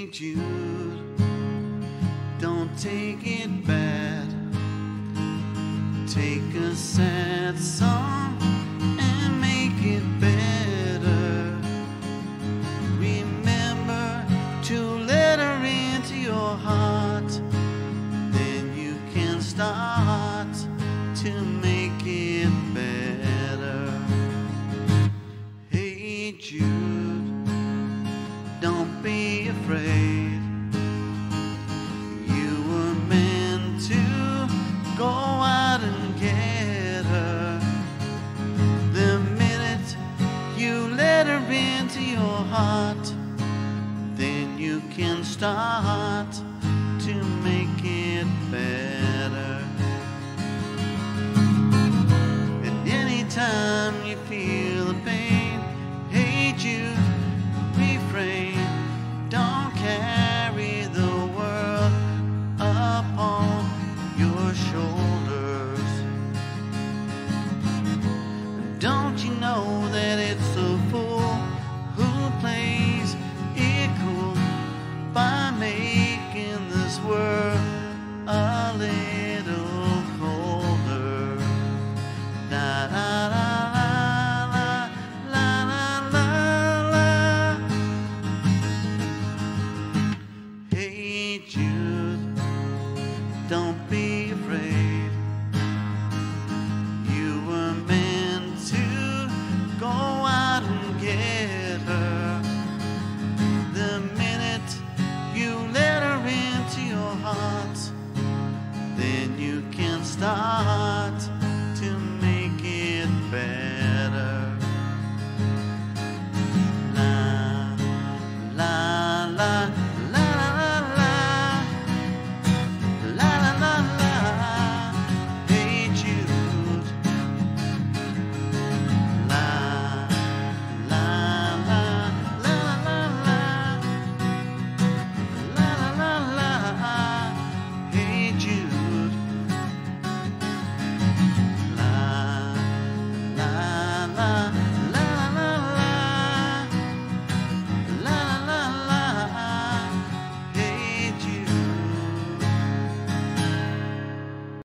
Jude, don't take it bad. Take a sad song and make it better. Remember to let her into your heart. Then you can start to make it better. Hey Jude, don't be afraid. You were meant to go out and get her. The minute you let her into your heart, then you can start to make it better. And anytime you feel the pain, hey Jude, refrain. Don't carry the world upon your shoulders. Don't you know that